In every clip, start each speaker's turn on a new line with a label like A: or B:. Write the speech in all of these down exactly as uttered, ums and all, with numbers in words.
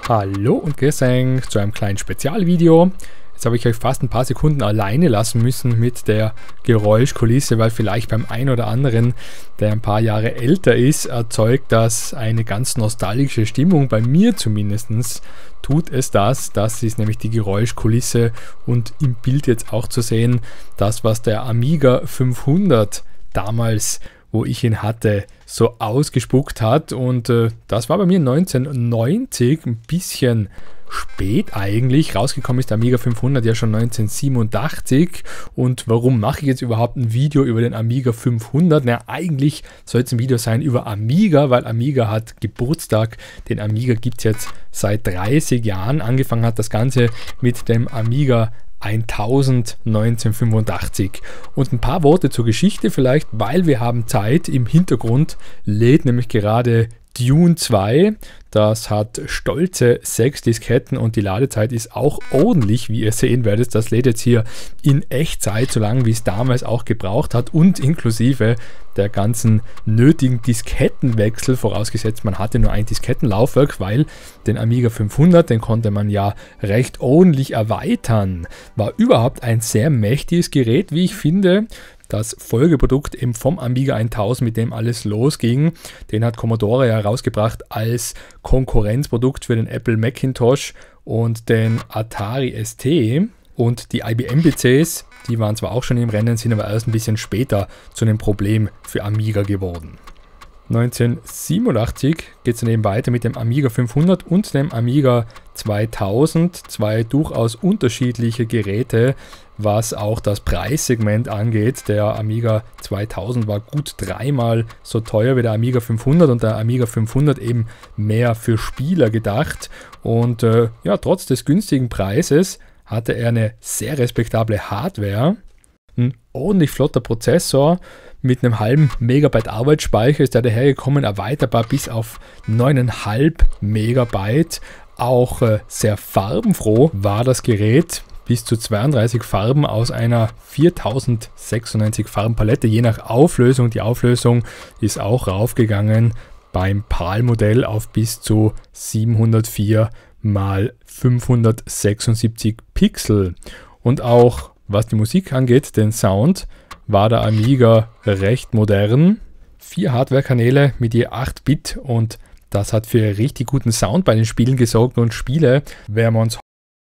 A: Hallo und grüß euch zu einem kleinen Spezialvideo. Jetzt habe ich euch fast ein paar Sekunden alleine lassen müssen mit der Geräuschkulisse, weil vielleicht beim einen oder anderen, der ein paar Jahre älter ist, erzeugt das eine ganz nostalgische Stimmung. Bei mir zumindest tut es das. Das ist nämlich die Geräuschkulisse und im Bild jetzt auch zu sehen, das, was der Amiga fünfhundert damals, wo ich ihn hatte, so ausgespuckt hat. Und äh, das war bei mir neunzehnhundertneunzig, ein bisschen spät eigentlich. Rausgekommen ist der Amiga fünfhundert ja schon neunzehnhundertsiebenundachtzig. Und warum mache ich jetzt überhaupt ein Video über den Amiga fünfhundert? Na, eigentlich soll es ein Video sein über Amiga, weil Amiga hat Geburtstag. Den Amiga gibt es jetzt seit dreißig Jahren. Angefangen hat das Ganze mit dem Amiga tausend neunzehnhundertfünfundachtzig. Und ein paar Worte zur Geschichte vielleicht, weil wir haben Zeit. Im Hintergrund lädt nämlich gerade Dune zwei. Das hat stolze sechs Disketten und die Ladezeit ist auch ordentlich, wie ihr sehen werdet. Das lädt jetzt hier in Echtzeit, so lange wie es damals auch gebraucht hat und inklusive der ganzen nötigen Diskettenwechsel, vorausgesetzt man hatte nur ein Diskettenlaufwerk, weil den Amiga fünfhundert, den konnte man ja recht ordentlich erweitern. War überhaupt ein sehr mächtiges Gerät, wie ich finde. Das Folgeprodukt eben vom Amiga tausend, mit dem alles losging, den hat Commodore ja herausgebracht als Konkurrenzprodukt für den Apple Macintosh und den Atari S T. Und die I B M-P Cs, die waren zwar auch schon im Rennen, sind aber erst ein bisschen später zu einem Problem für Amiga geworden. neunzehnhundertsiebenundachtzig geht es dann eben weiter mit dem Amiga fünfhundert und dem Amiga zweitausend, zwei durchaus unterschiedliche Geräte, was auch das Preissegment angeht. Der Amiga zweitausend war gut dreimal so teuer wie der Amiga fünfhundert und der Amiga fünfhundert eben mehr für Spieler gedacht. Und äh, ja, trotz des günstigen Preises hatte er eine sehr respektable Hardware, ein ordentlich flotter Prozessor. Mit einem halben Megabyte Arbeitsspeicher ist er dahergekommen, erweiterbar bis auf neun Komma fünf Megabyte. Auch äh, sehr farbenfroh war das Gerät. Bis zu zweiunddreißig Farben aus einer viertausendsechsundneunzig Farbenpalette, je nach Auflösung. Die Auflösung ist auch raufgegangen beim PAL-Modell auf bis zu siebenhundertvier mal fünfhundertsechsundsiebzig Pixel. Und auch was die Musik angeht, den Sound, war der Amiga recht modern. Vier Hardware-Kanäle mit je acht Bit und das hat für richtig guten Sound bei den Spielen gesorgt. Und Spiele werden wir uns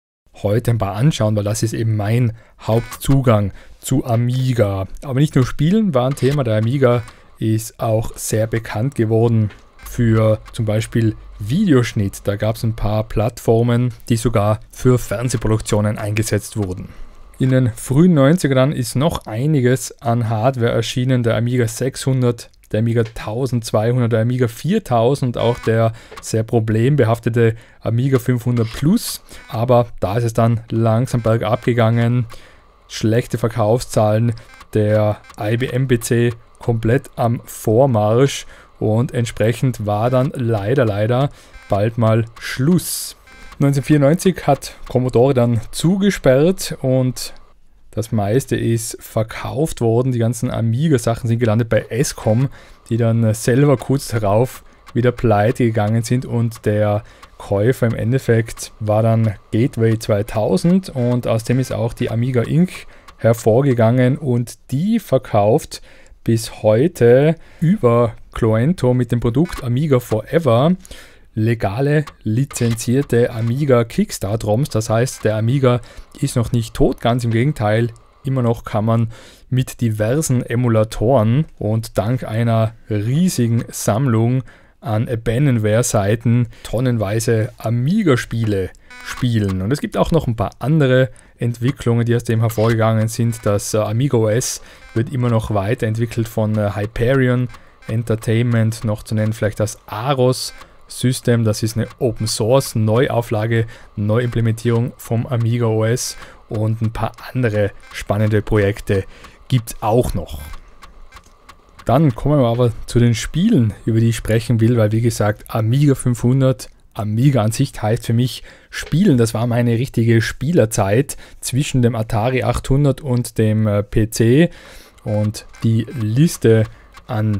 A: heute ein paar anschauen, weil das ist eben mein Hauptzugang zu Amiga. Aber nicht nur Spielen war ein Thema, der Amiga ist auch sehr bekannt geworden für zum Beispiel Videoschnitt. Da gab es ein paar Plattformen, die sogar für Fernsehproduktionen eingesetzt wurden. In den frühen neunzigern ist noch einiges an Hardware erschienen. Der Amiga sechshundert, der Amiga eintausendzweihundert, der Amiga viertausend, auch der sehr problembehaftete Amiga fünfhundert Plus. Aber da ist es dann langsam bergab gegangen. Schlechte Verkaufszahlen, der I B M-P C komplett am Vormarsch und entsprechend war dann leider, leider bald mal Schluss. neunzehnhundertvierundneunzig hat Commodore dann zugesperrt und das meiste ist verkauft worden. Die ganzen Amiga-Sachen sind gelandet bei Escom, die dann selber kurz darauf wieder pleite gegangen sind und der Käufer im Endeffekt war dann Gateway zweitausend und aus dem ist auch die Amiga Incorporated hervorgegangen und die verkauft bis heute über Cluento mit dem Produkt Amiga Forever legale, lizenzierte Amiga Kickstart-ROMs. Das heißt, der Amiga ist noch nicht tot, ganz im Gegenteil. Immer noch kann man mit diversen Emulatoren und dank einer riesigen Sammlung an Abandonware-Seiten tonnenweise Amiga-Spiele spielen. Und es gibt auch noch ein paar andere Entwicklungen, die aus dem hervorgegangen sind. Das äh, Amiga O S wird immer noch weiterentwickelt von äh, Hyperion Entertainment, noch zu nennen vielleicht das Aros System, das ist eine Open Source Neuauflage, Neuimplementierung vom Amiga O S und ein paar andere spannende Projekte gibt es auch noch. Dann kommen wir aber zu den Spielen, über die ich sprechen will, weil wie gesagt, Amiga fünfhundert, Amiga an sich heißt für mich Spielen. Das war meine richtige Spielerzeit zwischen dem Atari achthundert und dem äh, P C und die Liste an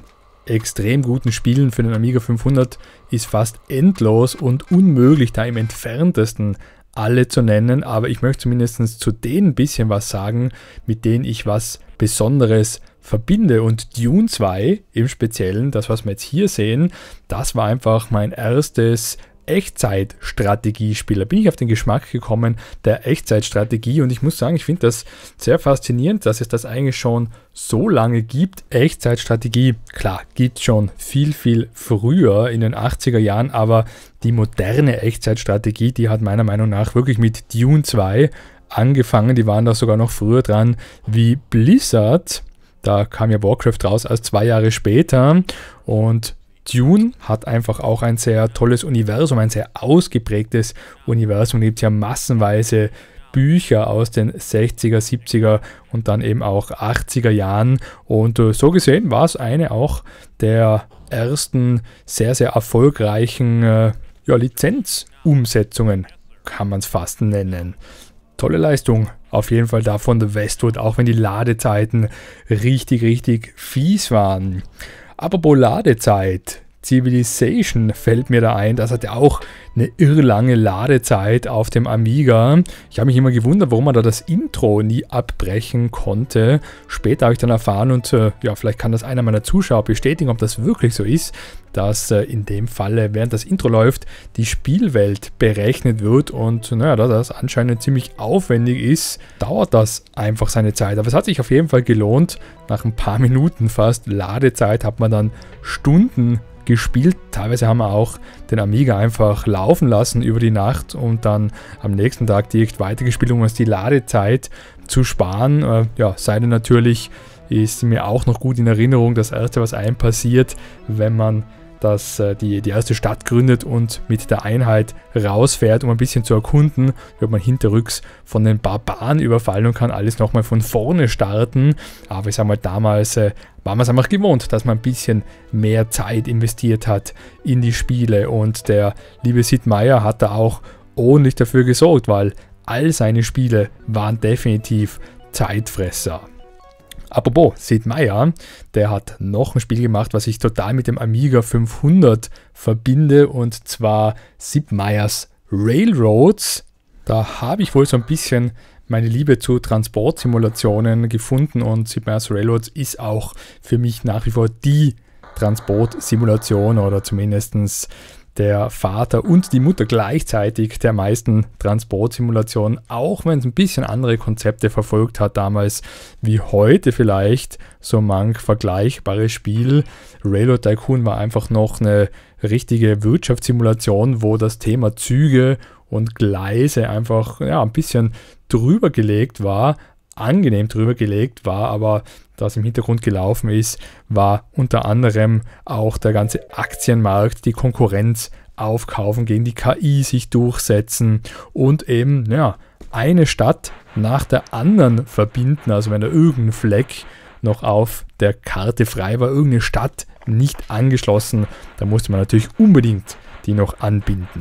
A: extrem guten Spielen für den Amiga fünfhundert ist fast endlos und unmöglich, da im entferntesten alle zu nennen, aber ich möchte zumindest zu denen ein bisschen was sagen, mit denen ich was Besonderes verbinde. Und Dune zwei im Speziellen, das was wir jetzt hier sehen, das war einfach mein erstes Echtzeitstrategiespiel. Da bin ich auf den Geschmack gekommen der Echtzeitstrategie und ich muss sagen, ich finde das sehr faszinierend, dass es das eigentlich schon so lange gibt. Echtzeitstrategie, klar, gibt es schon viel, viel früher in den achtziger Jahren, aber die moderne Echtzeitstrategie, die hat meiner Meinung nach wirklich mit Dune zwei angefangen. Die waren da sogar noch früher dran wie Blizzard. Da kam ja Warcraft raus als zwei Jahre später und Dune hat einfach auch ein sehr tolles Universum, ein sehr ausgeprägtes Universum. Es gibt ja massenweise Bücher aus den sechziger, siebziger und dann eben auch achtziger Jahren. Und äh, so gesehen war es eine auch der ersten sehr, sehr erfolgreichen äh, ja, Lizenzumsetzungen, kann man es fast nennen. Tolle Leistung auf jeden Fall da von The Westwood, auch wenn die Ladezeiten richtig, richtig fies waren. Apropos Ladezeit, Civilization fällt mir da ein, das hat ja auch eine irrlange Ladezeit auf dem Amiga. Ich habe mich immer gewundert, warum man da das Intro nie abbrechen konnte. Später habe ich dann erfahren und äh, ja, vielleicht kann das einer meiner Zuschauer bestätigen, ob das wirklich so ist, dass äh, in dem Falle, während das Intro läuft, die Spielwelt berechnet wird und naja, da das anscheinend ziemlich aufwendig ist, dauert das einfach seine Zeit. Aber es hat sich auf jeden Fall gelohnt. Nach ein paar Minuten fast Ladezeit hat man dann Stunden gespielt. Teilweise haben wir auch den Amiga einfach laufen lassen über die Nacht und dann am nächsten Tag direkt weitergespielt, um uns die Ladezeit zu sparen. Äh, ja, sei denn natürlich ist mir auch noch gut in Erinnerung, das erste, was einem passiert, wenn man das, äh, die, die erste Stadt gründet und mit der Einheit rausfährt, um ein bisschen zu erkunden, wird man hinterrücks von den Barbaren überfallen und kann alles nochmal von vorne starten. Aber ich sag mal, damals äh, war man es einfach gewohnt, dass man ein bisschen mehr Zeit investiert hat in die Spiele und der liebe Sid Meier hat da auch ordentlich dafür gesorgt, weil all seine Spiele waren definitiv Zeitfresser. Apropos Sid Meier, der hat noch ein Spiel gemacht, was ich total mit dem Amiga fünfhundert verbinde, und zwar Sid Meier's Railroads. Da habe ich wohl so ein bisschen meine Liebe zu Transportsimulationen gefunden und Sid Meier's Railroads ist auch für mich nach wie vor die Transportsimulation oder zumindest der Vater und die Mutter gleichzeitig der meisten Transportsimulationen, auch wenn es ein bisschen andere Konzepte verfolgt hat damals wie heute vielleicht so manch vergleichbares Spiel. Railroad Tycoon war einfach noch eine richtige Wirtschaftssimulation, wo das Thema Züge und Gleise einfach ja, ein bisschen drüber gelegt war, angenehm drüber gelegt war, aber das im Hintergrund gelaufen ist, war unter anderem auch der ganze Aktienmarkt, die Konkurrenz aufkaufen, gegen die K I sich durchsetzen und eben ja, eine Stadt nach der anderen verbinden. Also wenn da irgendein Fleck noch auf der Karte frei war, irgendeine Stadt nicht angeschlossen, dann musste man natürlich unbedingt die noch anbinden.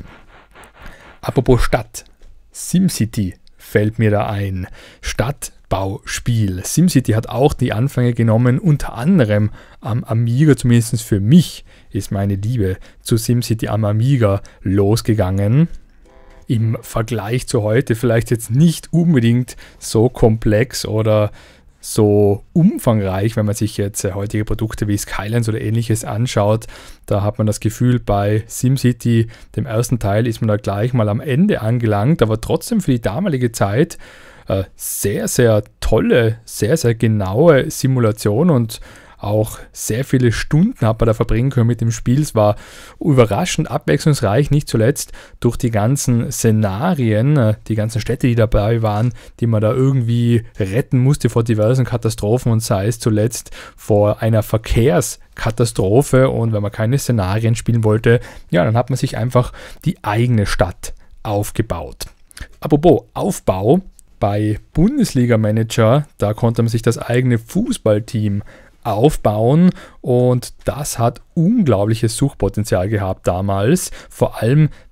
A: Apropos Stadt, SimCity fällt mir da ein. Stadtbauspiel. SimCity hat auch die Anfänge genommen, unter anderem am Amiga, zumindest für mich ist meine Liebe zu SimCity am Amiga losgegangen. Im Vergleich zu heute vielleicht jetzt nicht unbedingt so komplex oder so umfangreich, wenn man sich jetzt heutige Produkte wie Skylands oder ähnliches anschaut. Da hat man das Gefühl, bei SimCity, dem ersten Teil, ist man da gleich mal am Ende angelangt, aber trotzdem für die damalige Zeit äh, sehr, sehr tolle, sehr, sehr genaue Simulation und auch sehr viele Stunden hat man da verbringen können mit dem Spiel. Es war überraschend abwechslungsreich, nicht zuletzt durch die ganzen Szenarien, die ganzen Städte, die dabei waren, die man da irgendwie retten musste vor diversen Katastrophen und sei es zuletzt vor einer Verkehrskatastrophe. Und wenn man keine Szenarien spielen wollte, ja, dann hat man sich einfach die eigene Stadt aufgebaut. Apropos Aufbau, bei Bundesliga Manager, da konnte man sich das eigene Fußballteam aufbauen und das hat unglaubliches Suchtpotenzial gehabt damals, vor allem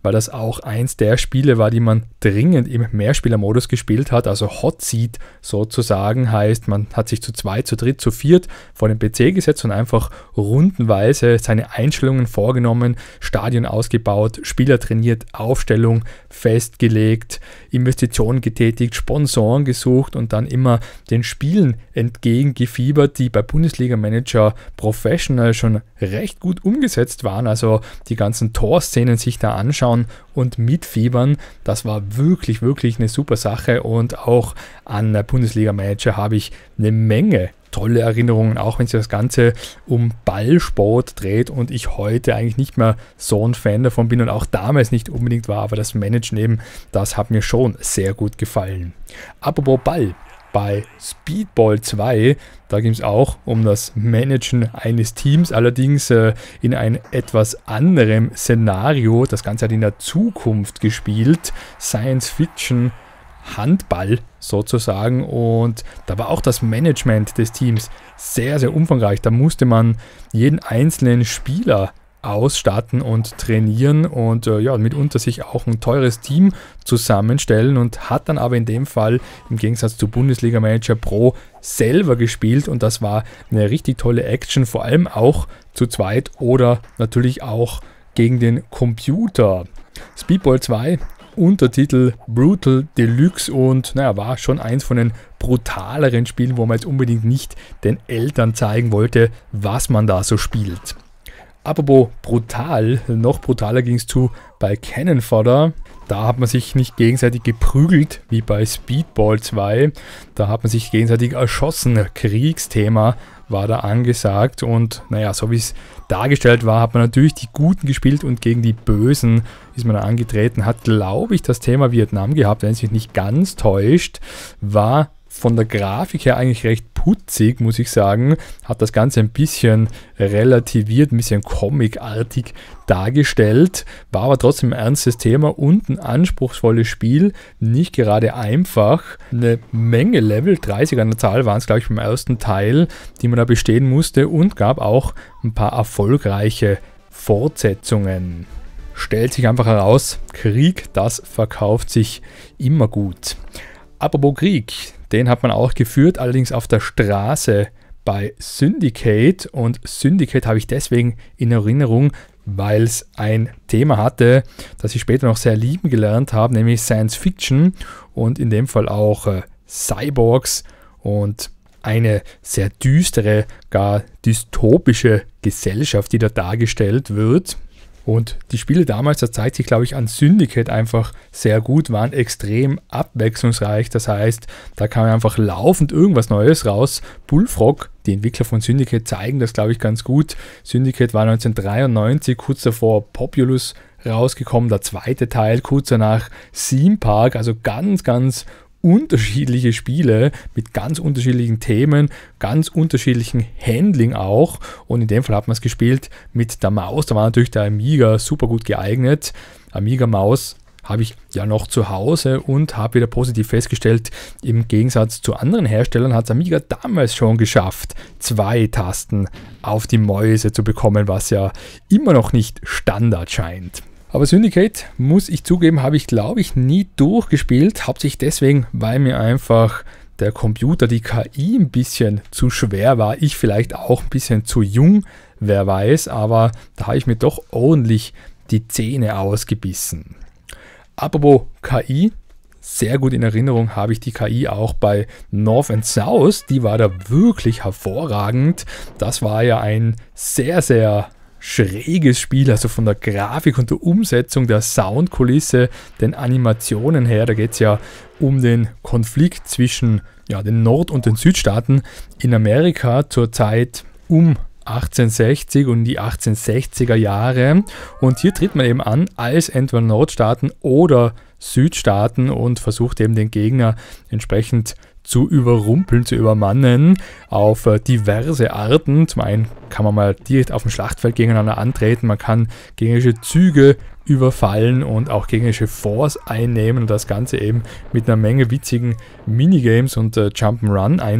A: weil das auch eins der Spiele war, die man dringend im Mehrspielermodus gespielt hat, also Hot Seat sozusagen, heißt, man hat sich zu zweit, zu dritt, zu viert vor den P C gesetzt und einfach rundenweise seine Einstellungen vorgenommen, Stadion ausgebaut, Spieler trainiert, Aufstellung festgelegt, Investitionen getätigt, Sponsoren gesucht und dann immer den Spielen entgegengefiebert, die bei Bundesliga Manager Professional schon recht gut umgesetzt waren, also die ganzen Torszenen sich da anschauen und mitfiebern. Das war wirklich, wirklich eine super Sache und auch an Bundesliga Manager habe ich eine Menge tolle Erinnerungen, auch wenn sich das Ganze um Ballsport dreht und ich heute eigentlich nicht mehr so ein Fan davon bin und auch damals nicht unbedingt war, aber das Managen eben, das hat mir schon sehr gut gefallen. Apropos Ball, bei Speedball zwei, da ging es auch um das Managen eines Teams, allerdings äh, in einem etwas anderem Szenario. Das Ganze hat in der Zukunft gespielt, Science Fiction, Handball sozusagen, und da war auch das Management des Teams sehr, sehr umfangreich. Da musste man jeden einzelnen Spieler ausstatten und trainieren und äh, ja, mitunter sich auch ein teures Team zusammenstellen und hat dann aber in dem Fall im Gegensatz zu Bundesliga Manager Pro selber gespielt und das war eine richtig tolle Action, vor allem auch zu zweit oder natürlich auch gegen den Computer. Speedball zwei, Untertitel Brutal Deluxe und naja, war schon eins von den brutaleren Spielen, wo man jetzt unbedingt nicht den Eltern zeigen wollte, was man da so spielt. Apropos brutal, noch brutaler ging es zu bei Cannon Fodder. Da hat man sich nicht gegenseitig geprügelt, wie bei Speedball zwei. Da hat man sich gegenseitig erschossen. Kriegsthema war da angesagt. Und naja, so wie es dargestellt war, hat man natürlich die Guten gespielt und gegen die Bösen ist man da angetreten. Hat, glaube ich, das Thema Vietnam gehabt, wenn es sich nicht ganz täuscht. War von der Grafik her eigentlich recht putzig, muss ich sagen. Hat das Ganze ein bisschen relativiert, ein bisschen comicartig dargestellt. War aber trotzdem ein ernstes Thema und ein anspruchsvolles Spiel. Nicht gerade einfach. Eine Menge Level, dreißig an der Zahl waren es, glaube ich, beim ersten Teil, die man da bestehen musste und gab auch ein paar erfolgreiche Fortsetzungen. Stellt sich einfach heraus, Krieg, das verkauft sich immer gut. Apropos Krieg, den hat man auch geführt, allerdings auf der Straße bei Syndicate. Und Syndicate habe ich deswegen in Erinnerung, weil es ein Thema hatte, das ich später noch sehr lieben gelernt habe, nämlich Science Fiction und in dem Fall auch äh, Cyborgs und eine sehr düstere, gar dystopische Gesellschaft, die da dargestellt wird. Und die Spiele damals, das zeigt sich, glaube ich, an Syndicate einfach sehr gut, waren extrem abwechslungsreich. Das heißt, da kam einfach laufend irgendwas Neues raus. Bullfrog, die Entwickler von Syndicate, zeigen das, glaube ich, ganz gut. Syndicate war neunzehnhundertdreiundneunzig, kurz davor Populous rausgekommen, der zweite Teil, kurz danach Theme Park, also ganz, ganz unterschiedliche Spiele mit ganz unterschiedlichen Themen, ganz unterschiedlichen Handling auch, und in dem Fall hat man es gespielt mit der Maus. Da war natürlich der Amiga super gut geeignet. Amiga Maus habe ich ja noch zu Hause und habe wieder positiv festgestellt, im Gegensatz zu anderen Herstellern hat es Amiga damals schon geschafft, zwei Tasten auf die Mäuse zu bekommen, was ja immer noch nicht Standard scheint. Aber Syndicate, muss ich zugeben, habe ich, glaube ich, nie durchgespielt. Hauptsächlich deswegen, weil mir einfach der Computer, die K I ein bisschen zu schwer war. Ich vielleicht auch ein bisschen zu jung, wer weiß. Aber da habe ich mir doch ordentlich die Zähne ausgebissen. Apropos K I, sehr gut in Erinnerung habe ich die K I auch bei North and South. Die war da wirklich hervorragend. Das war ja ein sehr, sehr schräges Spiel, also von der Grafik und der Umsetzung der Soundkulisse, den Animationen her. Da geht es ja um den Konflikt zwischen ja, den Nord- und den Südstaaten in Amerika zur Zeit um achtzehnhundertsechzig und die achtzehnhundertsechziger Jahre. Und hier tritt man eben an als entweder Nordstaaten oder Südstaaten und versucht eben den Gegner entsprechend zu überrumpeln, zu übermannen auf äh, diverse Arten. Zum einen kann man mal direkt auf dem Schlachtfeld gegeneinander antreten, man kann gegnerische Züge überfallen und auch gegnerische Forts einnehmen und das Ganze eben mit einer Menge witzigen Minigames und äh,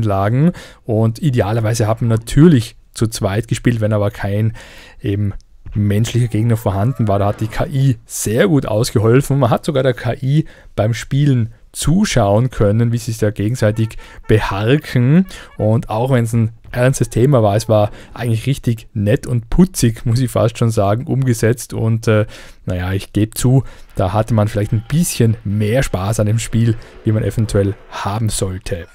A: Jump'n'Run-Einlagen, und idealerweise hat man natürlich zu zweit gespielt, wenn aber kein eben menschlicher Gegner vorhanden war. Da hat die K I sehr gut ausgeholfen. Man hat sogar der K I beim Spielen zuschauen können, wie sie sich da gegenseitig beharken. Und auch wenn es ein ernstes Thema war, es war eigentlich richtig nett und putzig, muss ich fast schon sagen, umgesetzt. Und äh, naja, ich gebe zu, da hatte man vielleicht ein bisschen mehr Spaß an dem Spiel, wie man eventuell haben sollte.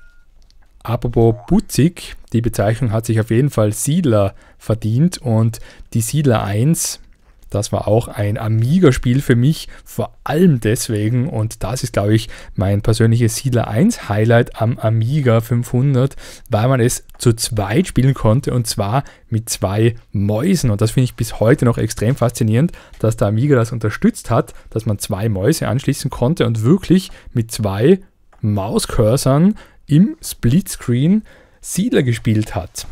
A: Apropos putzig, die Bezeichnung hat sich auf jeden Fall Siedler verdient, und die Siedler eins, das war auch ein Amiga-Spiel für mich, vor allem deswegen, und das ist, glaube ich, mein persönliches Siedler eins Highlight am Amiga fünfhundert, weil man es zu zweit spielen konnte, und zwar mit zwei Mäusen. Und das finde ich bis heute noch extrem faszinierend, dass der Amiga das unterstützt hat, dass man zwei Mäuse anschließen konnte und wirklich mit zwei Mauscursern im Splitscreen Siedler gespielt hat.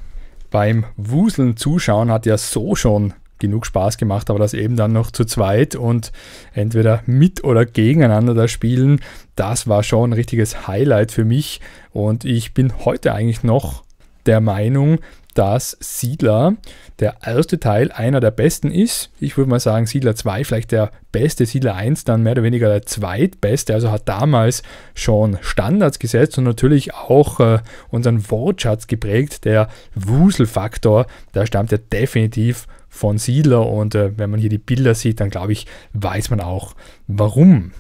A: Beim Wuseln zuschauen hat ja so schon genug Spaß gemacht, aber das eben dann noch zu zweit und entweder mit oder gegeneinander das Spielen, das war schon ein richtiges Highlight für mich, und ich bin heute eigentlich noch der Meinung, dass Siedler der erste Teil einer der besten ist. Ich würde mal sagen, Siedler zwei vielleicht der beste, Siedler eins dann mehr oder weniger der zweitbeste, also hat damals schon Standards gesetzt und natürlich auch äh, unseren Wortschatz geprägt. Der Wuselfaktor, der stammt ja definitiv von Siedler, und äh, wenn man hier die Bilder sieht, dann glaube ich, weiß man auch warum.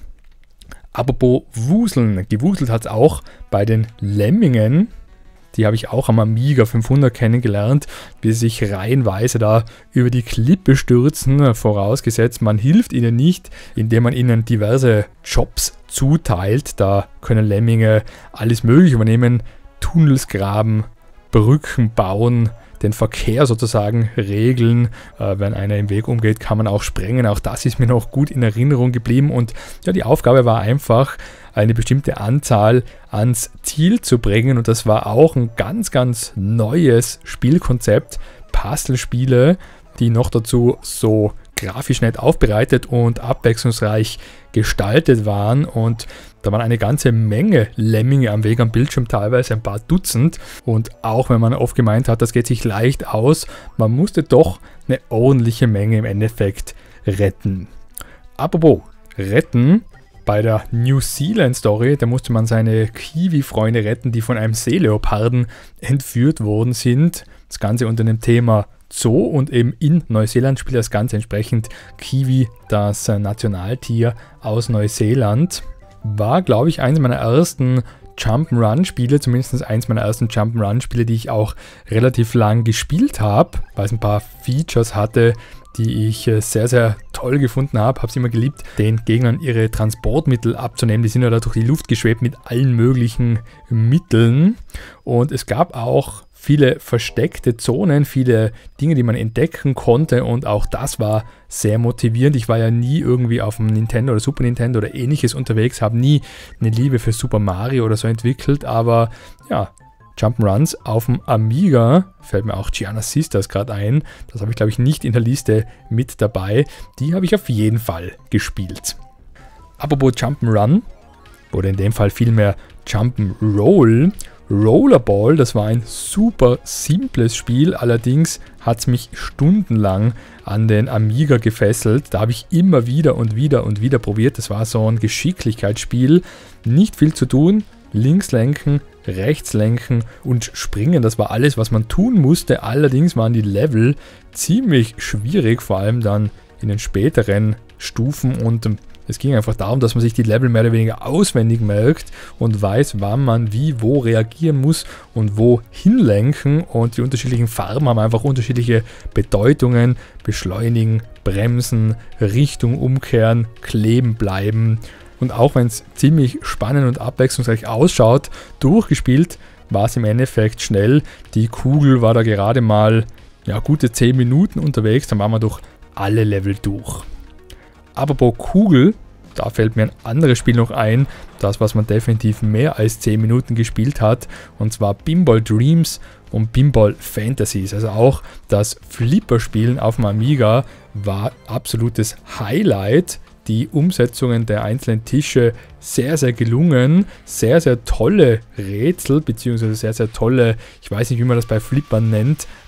A: Apropos Wuseln, gewuselt hat es auch bei den Lemmingen. Die habe ich auch am Amiga fünfhundert kennengelernt, wie sie sich reihenweise da über die Klippe stürzen, vorausgesetzt man hilft ihnen nicht, indem man ihnen diverse Jobs zuteilt. Da können Lemminge alles Mögliche übernehmen, Tunnels graben, Brücken bauen, den Verkehr sozusagen regeln. Äh, wenn einer im Weg umgeht, kann man auch sprengen. Auch das ist mir noch gut in Erinnerung geblieben. Und ja, die Aufgabe war einfach, eine bestimmte Anzahl ans Ziel zu bringen. Und das war auch ein ganz, ganz neues Spielkonzept. Puzzlespiele, die noch dazu so grafisch nett aufbereitet und abwechslungsreich gestaltet waren, und da waren eine ganze Menge Lemminge am Weg am Bildschirm, teilweise ein paar Dutzend, und auch wenn man oft gemeint hat, das geht sich leicht aus, man musste doch eine ordentliche Menge im Endeffekt retten. Apropos retten, bei der New Zealand Story, da musste man seine Kiwi-Freunde retten, die von einem Seeleoparden entführt worden sind. Das Ganze unter dem Thema Zoo, und eben in Neuseeland spielt das Ganze entsprechend Kiwi, das Nationaltier aus Neuseeland. War, glaube ich, eines meiner ersten Jump'n'Run-Spiele, zumindest eins meiner ersten Jump'n'Run-Spiele, die ich auch relativ lang gespielt habe, weil es ein paar Features hatte, die ich sehr, sehr toll gefunden habe. Habe es immer geliebt, den Gegnern ihre Transportmittel abzunehmen. Die sind ja da durch die Luft geschwebt mit allen möglichen Mitteln. Und es gab auch viele versteckte Zonen, viele Dinge, die man entdecken konnte, und auch das war sehr motivierend. Ich war ja nie irgendwie auf dem Nintendo oder Super Nintendo oder ähnliches unterwegs, habe nie eine Liebe für Super Mario oder so entwickelt, aber ja, Jump'n'Runs auf dem Amiga, fällt mir auch Giana Sisters gerade ein, das habe ich glaube ich nicht in der Liste mit dabei, die habe ich auf jeden Fall gespielt. Apropos Jump'n'Run, oder in dem Fall vielmehr Jump'n'Roll, Rollerball, das war ein super simples Spiel, allerdings hat es mich stundenlang an den Amiga gefesselt. Da habe ich immer wieder und wieder und wieder probiert. Das war so ein Geschicklichkeitsspiel, nicht viel zu tun, links lenken, rechts lenken und springen, das war alles, was man tun musste. Allerdings waren die Level ziemlich schwierig, vor allem dann in den späteren Stufen, und es ging einfach darum, dass man sich die Level mehr oder weniger auswendig merkt und weiß, wann man wie wo reagieren muss und wo hinlenken, und die unterschiedlichen Farben haben einfach unterschiedliche Bedeutungen: beschleunigen, bremsen, Richtung umkehren, kleben bleiben. Und auch wenn es ziemlich spannend und abwechslungsreich ausschaut, durchgespielt war es im Endeffekt schnell. Die Kugel war da gerade mal ja, gute zehn Minuten unterwegs, dann waren wir durch alle Level durch. Apropos Kugel, da fällt mir ein anderes Spiel noch ein, das was man definitiv mehr als zehn Minuten gespielt hat, und zwar Pinball Dreams und Pinball Fantasies. Also auch das Flipperspielen auf dem Amiga war absolutes Highlight. Die Umsetzungen der einzelnen Tische sehr, sehr gelungen, sehr, sehr tolle Rätsel, beziehungsweise sehr, sehr tolle, ich weiß nicht, wie man das bei Flippern nennt,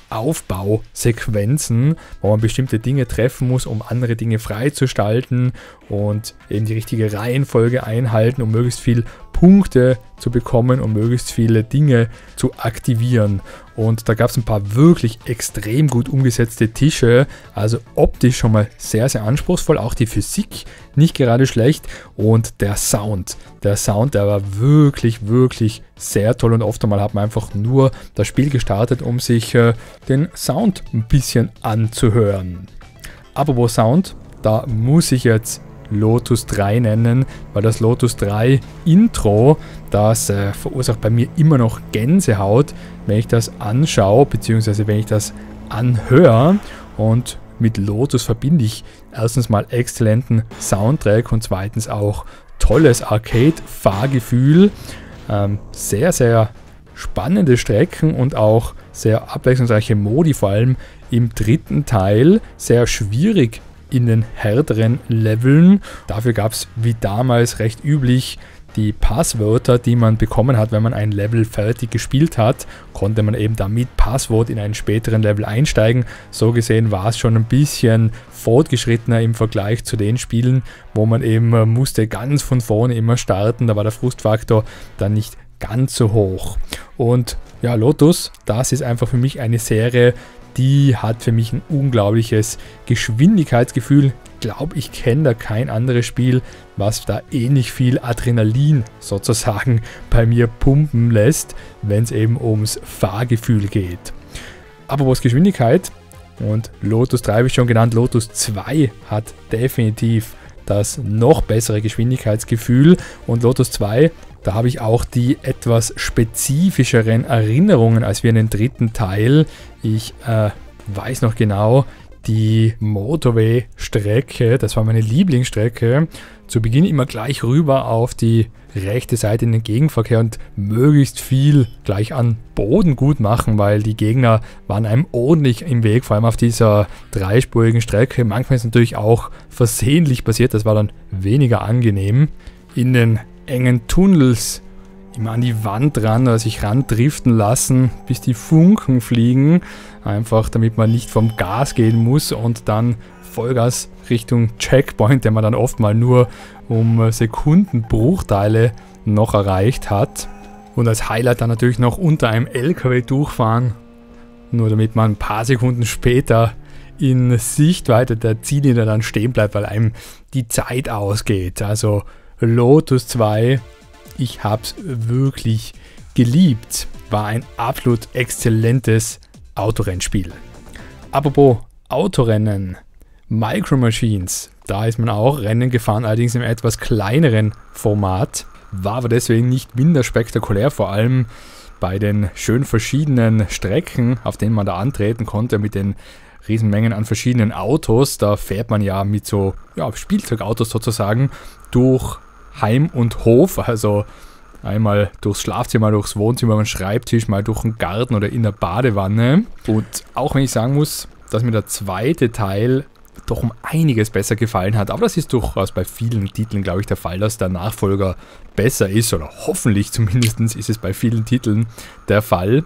A: Aufbausequenzen, wo man bestimmte Dinge treffen muss, um andere Dinge freizuschalten und eben die richtige Reihenfolge einhalten, um möglichst viel Punkte zu bekommen, um möglichst viele Dinge zu aktivieren. Und da gab es ein paar wirklich extrem gut umgesetzte Tische, also optisch schon mal sehr, sehr anspruchsvoll, auch die Physik nicht gerade schlecht und der Sound. Der Sound, der war wirklich, wirklich sehr toll und oft einmal hat man einfach nur das Spiel gestartet, um sich äh, den Sound ein bisschen anzuhören. Apropos Sound, da muss ich jetzt Lotus drei nennen, weil das Lotus drei Intro, das äh, verursacht bei mir immer noch Gänsehaut, wenn ich das anschaue, beziehungsweise wenn ich das anhöre. Und mit Lotus verbinde ich erstens mal exzellenten Soundtrack und zweitens auch tolles Arcade-Fahrgefühl. Ähm, sehr, sehr spannende Strecken und auch sehr abwechslungsreiche Modi, vor allem im dritten Teil, sehr schwierig in den härteren Leveln. Dafür gab es wie damals recht üblich die Passwörter, die man bekommen hat, wenn man ein Level fertig gespielt hat, konnte man eben damit Passwort in einen späteren Level einsteigen. So gesehen war es schon ein bisschen fortgeschrittener im Vergleich zu den Spielen, wo man eben musste ganz von vorne immer starten. Da war der Frustfaktor dann nicht ganz so hoch. Und ja, Lotus, das ist einfach für mich eine Serie, die hat für mich ein unglaubliches Geschwindigkeitsgefühl. Ich glaube, ich kenne da kein anderes Spiel, was da ähnlich viel Adrenalin sozusagen bei mir pumpen lässt, wenn es eben ums Fahrgefühl geht. Aber was Geschwindigkeit, und Lotus drei habe ich schon genannt, Lotus zwei hat definitiv das noch bessere Geschwindigkeitsgefühl und Lotus zwei, da habe ich auch die etwas spezifischeren Erinnerungen als wir in den dritten Teil. Ich äh, weiß noch genau, die Motorway-Strecke, das war meine Lieblingsstrecke, zu Beginn immer gleich rüber auf die rechte Seite in den Gegenverkehr und möglichst viel gleich an Boden gut machen, weil die Gegner waren einem ordentlich im Weg, vor allem auf dieser dreispurigen Strecke. Manchmal ist es natürlich auch versehentlich passiert, das war dann weniger angenehm. In den engen Tunnels immer an die Wand ran oder sich ran driften lassen, bis die Funken fliegen, einfach damit man nicht vom Gas gehen muss und dann Vollgas Richtung Checkpoint, den man dann oft mal nur um Sekundenbruchteile noch erreicht hat. Und als Highlight dann natürlich noch unter einem L K W durchfahren, nur damit man ein paar Sekunden später in Sichtweite der Ziellinie dann stehen bleibt, weil einem die Zeit ausgeht. Also Lotus zwei, ich habe es wirklich geliebt, war ein absolut exzellentes Autorennspiel. Apropos Autorennen, Micro Machines, da ist man auch Rennen gefahren, allerdings im etwas kleineren Format, war aber deswegen nicht minder spektakulär, vor allem bei den schön verschiedenen Strecken, auf denen man da antreten konnte, mit den Riesenmengen an verschiedenen Autos. Da fährt man ja mit so ja, Spielzeugautos sozusagen durch Heim und Hof, also einmal durchs Schlafzimmer, durchs Wohnzimmer, einen Schreibtisch, mal durch den Garten oder in der Badewanne. Und auch wenn ich sagen muss, dass mir der zweite Teil doch um einiges besser gefallen hat, aber das ist durchaus bei vielen Titeln, glaube ich, der Fall, dass der Nachfolger besser ist, oder hoffentlich zumindest ist es bei vielen Titeln der Fall.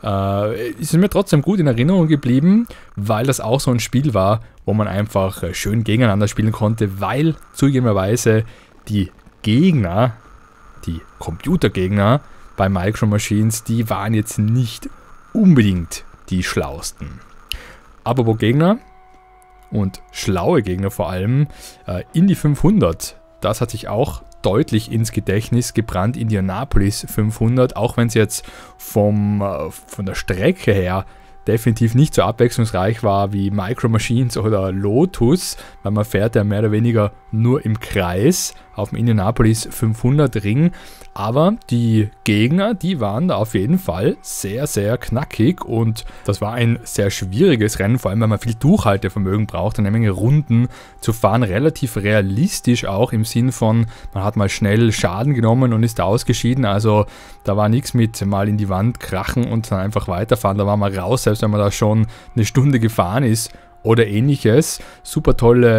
A: Äh, ist es mir trotzdem gut in Erinnerung geblieben, weil das auch so ein Spiel war, wo man einfach schön gegeneinander spielen konnte, weil zugegebenerweise die Gegner, die Computergegner bei Micro Machines, die waren jetzt nicht unbedingt die schlauesten. Apropos Gegner und schlaue Gegner vor allem, äh, Indy fünfhundert, das hat sich auch deutlich ins Gedächtnis gebrannt, Indianapolis fünfhundert, auch wenn es jetzt vom, äh, von der Strecke her definitiv nicht so abwechslungsreich war wie Micro Machines oder Lotus, weil man fährt ja mehr oder weniger nur im Kreis auf dem Indianapolis fünfhundert Ring, aber die Gegner, die waren da auf jeden Fall sehr, sehr knackig und das war ein sehr schwieriges Rennen, vor allem weil man viel Durchhaltevermögen braucht, eine Menge Runden zu fahren, relativ realistisch auch im Sinn von, man hat mal schnell Schaden genommen und ist ausgeschieden, also da war nichts mit mal in die Wand krachen und dann einfach weiterfahren, da war man raus, selbst wenn man da schon eine Stunde gefahren ist oder ähnliches. Super tolle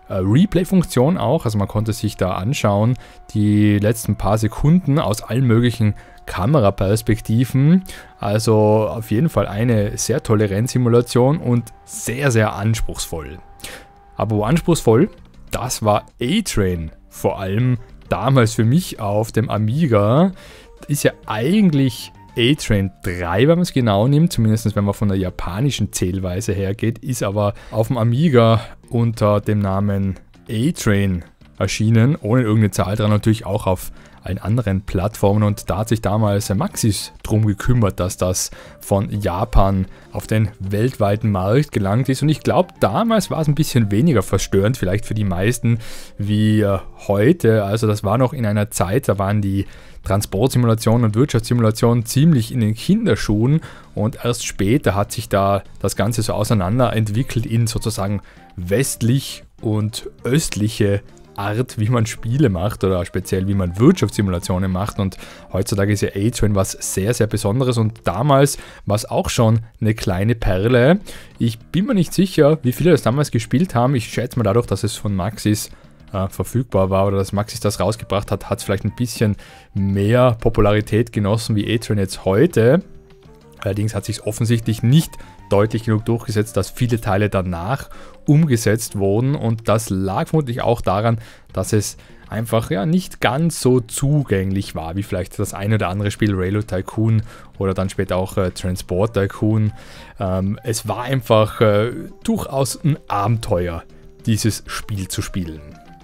A: äh, Replay-Funktion auch, also man konnte sich da anschauen, die letzten paar Sekunden aus allen möglichen Kameraperspektiven. Also auf jeden Fall eine sehr tolle Rennsimulation und sehr, sehr anspruchsvoll. Aber wo anspruchsvoll, das war A-Train, vor allem damals für mich auf dem Amiga. Ist ja eigentlich A-Train drei, wenn man es genau nimmt, zumindest wenn man von der japanischen Zählweise hergeht, ist aber auf dem Amiga unter dem Namen A-Train erschienen, ohne irgendeine Zahl dran, natürlich auch auf allen anderen Plattformen, und da hat sich damals Maxis drum gekümmert, dass das von Japan auf den weltweiten Markt gelangt ist, und ich glaube, damals war es ein bisschen weniger verstörend, vielleicht für die meisten, wie äh, heute. Also das war noch in einer Zeit, da waren die Transportsimulationen und Wirtschaftssimulationen ziemlich in den Kinderschuhen, und erst später hat sich da das Ganze so auseinander entwickelt in sozusagen westlich und östliche Art, wie man Spiele macht oder speziell wie man Wirtschaftssimulationen macht, und heutzutage ist ja A-Train was sehr, sehr Besonderes, und damals war es auch schon eine kleine Perle. Ich bin mir nicht sicher, wie viele das damals gespielt haben. Ich schätze mal, dadurch, dass es von Maxis äh, verfügbar war oder dass Maxis das rausgebracht hat, hat es vielleicht ein bisschen mehr Popularität genossen wie A-Train jetzt heute. Allerdings hat sich es offensichtlich nicht deutlich genug durchgesetzt, dass viele Teile danach umgesetzt wurden, und das lag vermutlich auch daran, dass es einfach ja nicht ganz so zugänglich war, wie vielleicht das eine oder andere Spiel Railroad Tycoon oder dann später auch äh, Transport Tycoon. Ähm, es war einfach äh, durchaus ein Abenteuer, dieses Spiel zu spielen.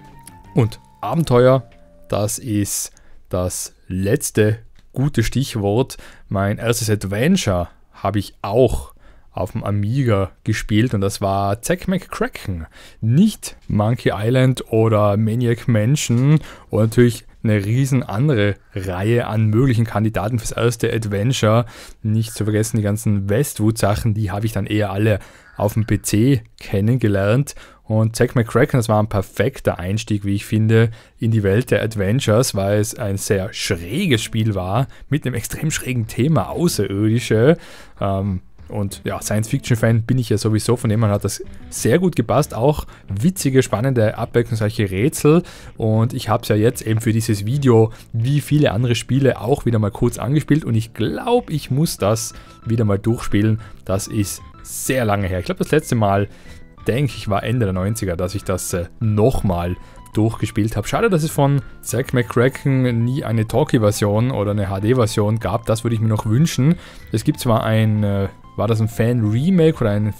A: Und Abenteuer, das ist das letzte gute Stichwort. Mein erstes Adventure habe ich auch auf dem Amiga gespielt, und das war Zack McCracken. Nicht Monkey Island oder Maniac Mansion oder natürlich eine riesen andere Reihe an möglichen Kandidaten fürs erste Adventure. Nicht zu vergessen die ganzen Westwood-Sachen, die habe ich dann eher alle auf dem P C kennengelernt. Und Zack McCracken, das war ein perfekter Einstieg, wie ich finde, in die Welt der Adventures, weil es ein sehr schräges Spiel war, mit einem extrem schrägen Thema, Außerirdische. Ähm, Und ja, Science-Fiction-Fan bin ich ja sowieso, von dem her hat das sehr gut gepasst. Auch witzige, spannende, abwechslungsreiche Rätsel. Und ich habe es ja jetzt eben für dieses Video, wie viele andere Spiele, auch wieder mal kurz angespielt. Und ich glaube, ich muss das wieder mal durchspielen. Das ist sehr lange her. Ich glaube, das letzte Mal, denke ich, war Ende der neunziger, dass ich das äh, nochmal durchgespielt habe. Schade, dass es von Zack McCracken nie eine Talkie-Version oder eine H D-Version gab. Das würde ich mir noch wünschen. Es gibt zwar ein... Äh, War das ein Fan-Remake oder eine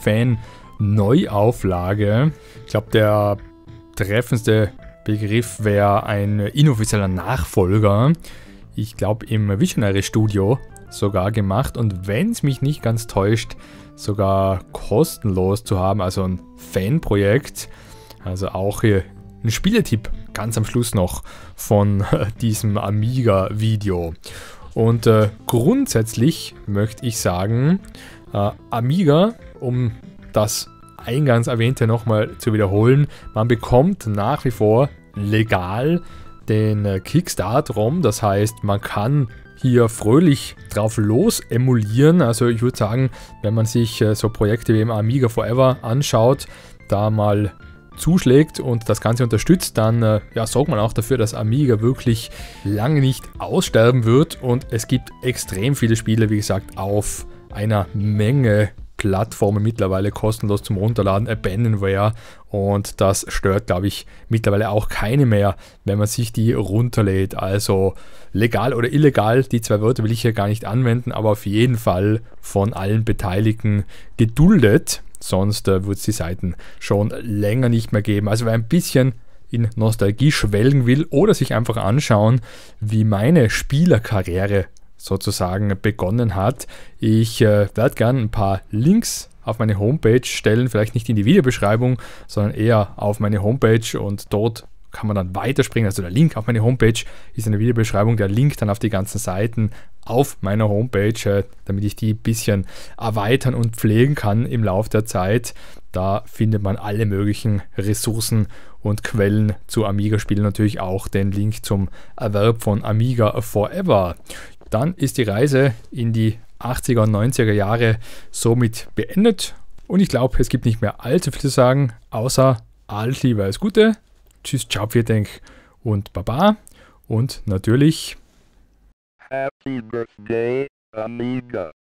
A: Fan-Neuauflage? Ich glaube, der treffendste Begriff wäre ein inoffizieller Nachfolger. Ich glaube, im Visionary Studio sogar gemacht. Und wenn es mich nicht ganz täuscht, sogar kostenlos zu haben. Also ein Fanprojekt. Also auch hier ein Spieletipp ganz am Schluss noch von diesem Amiga-Video. Und äh, grundsätzlich möchte ich sagen... Uh, Amiga, um das eingangs erwähnte nochmal zu wiederholen, man bekommt nach wie vor legal den uh, Kickstart-ROM, das heißt, man kann hier fröhlich drauf los emulieren. Also ich würde sagen, wenn man sich uh, so Projekte wie Amiga Forever anschaut, da mal zuschlägt und das Ganze unterstützt, dann uh, ja, sorgt man auch dafür, dass Amiga wirklich lange nicht aussterben wird, und es gibt extrem viele Spiele, wie gesagt, auf einer Menge Plattformen mittlerweile kostenlos zum Runterladen, Abandonware, und das stört, glaube ich, mittlerweile auch keine mehr, wenn man sich die runterlädt. Also legal oder illegal, die zwei Wörter will ich hier gar nicht anwenden, aber auf jeden Fall von allen Beteiligten geduldet, sonst äh, wird es die Seiten schon länger nicht mehr geben. Also wer ein bisschen in Nostalgie schwelgen will oder sich einfach anschauen, wie meine Spielerkarriere sozusagen begonnen hat. Ich äh, werde gerne ein paar Links auf meine Homepage stellen, vielleicht nicht in die Videobeschreibung, sondern eher auf meine Homepage, und dort kann man dann weiterspringen. Also der Link auf meine Homepage ist in der Videobeschreibung, der Link dann auf die ganzen Seiten auf meiner Homepage, äh, damit ich die ein bisschen erweitern und pflegen kann im Laufe der Zeit. Da findet man alle möglichen Ressourcen und Quellen zu Amiga-Spielen, natürlich auch den Link zum Erwerb von Amiga Forever. Dann ist die Reise in die achtziger und neunziger Jahre somit beendet, und ich glaube, es gibt nicht mehr allzu viel zu sagen, außer alles Liebe, alles Gute. Tschüss, ciao, vielen Dank und Baba. Und natürlich
B: Happy Birthday, Amiga.